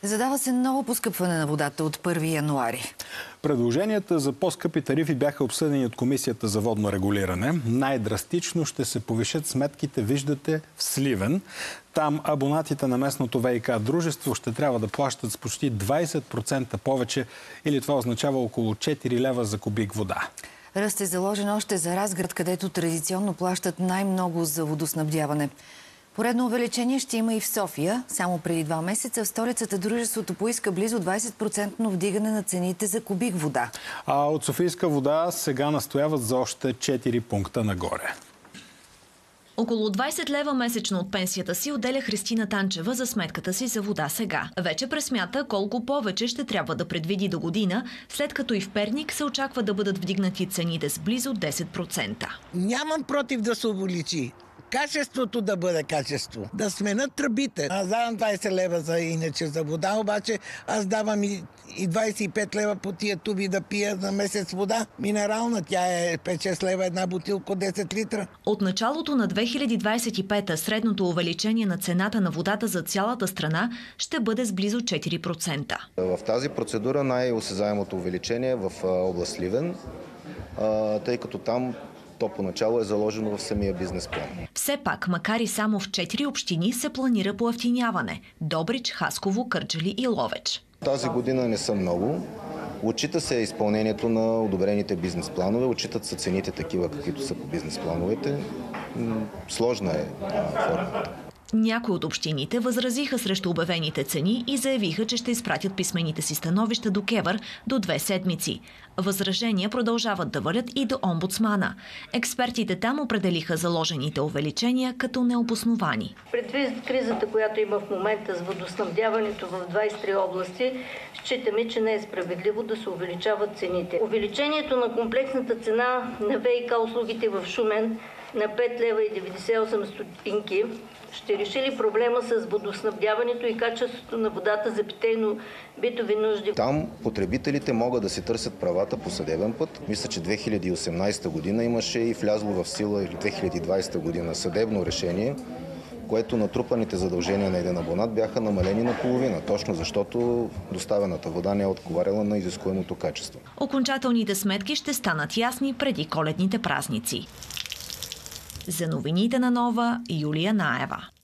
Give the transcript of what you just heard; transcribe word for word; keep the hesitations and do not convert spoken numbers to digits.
Задава се ново поскъпване на водата от първи януари. Предложенията за по-скъпи тарифи бяха обсъдени от Комисията за водно регулиране. Най-драстично ще се повишат сметките, виждате, в Сливен. Там абонатите на местното ВиК дружество ще трябва да плащат с почти двайсет процента повече, или това означава около четири лева за кубик вода. Ръст е заложен още за Разград, където традиционно плащат най-много за водоснабдяване. Поредно увеличение ще има и в София. Само преди два месеца в столицата дружеството поиска близо двайсет процента вдигане на цените за кубик вода. А от Софийска вода сега настояват за още четири пункта нагоре. Около двайсет лева месечно от пенсията си отделя Христина Танчева за сметката си за вода сега. Вече пресмята колко повече ще трябва да предвиди до година, след като и в Перник се очаква да бъдат вдигнати цените с близо десет процента. Нямам против да се увеличи. Качеството да бъде качество. Да сменят тръбите. Аз давам двайсет лева за иначе за вода, обаче аз давам и, и двайсет и пет лева по тия туби да пия за месец вода. Минерална, тя е пет-шест лева една бутилка от десет литра. От началото на две хиляди двайсет и пета средното увеличение на цената на водата за цялата страна ще бъде с близо четири процента. В тази процедура най-осезаемото увеличение е в област Сливен, тъй като там то поначало е заложено в самия бизнес план. Все пак, макар и само в четири общини, се планира поевтиняване – Добрич, Хасково, Кърджали и Ловеч. Тази година не са много. Отчита се изпълнението на одобрените бизнес планове, отчитат се цените такива, каквито са по бизнес плановете. Сложна е формата. Някои от общините възразиха срещу обявените цени и заявиха, че ще изпратят писмените си становища до КЕВР до две седмици. Възражения продължават да валят и до омбудсмана. Експертите там определиха заложените увеличения като необосновани. Предвид кризата, която има в момента с водоснабдяването в двайсет и три области, считаме, че не е справедливо да се увеличават цените. Увеличението на комплексната цена на ВиК услугите в Шумен на пет лева и деветдесет и осем стотинки ще реши ли проблема с водоснабдяването и качеството на водата за питейно-битови нужди? Там потребителите могат да си търсят правата по съдебен път. Мисля, че две хиляди и осемнадесета година имаше и влязло в сила, или две хиляди и двадесета година, съдебно решение, което натрупаните задължения на един абонат бяха намалени на половина, точно защото доставената вода не е отговаряла на изискуемото качество. Окончателните сметки ще станат ясни преди коледните празници. За новините на Нова, Юлия Наева.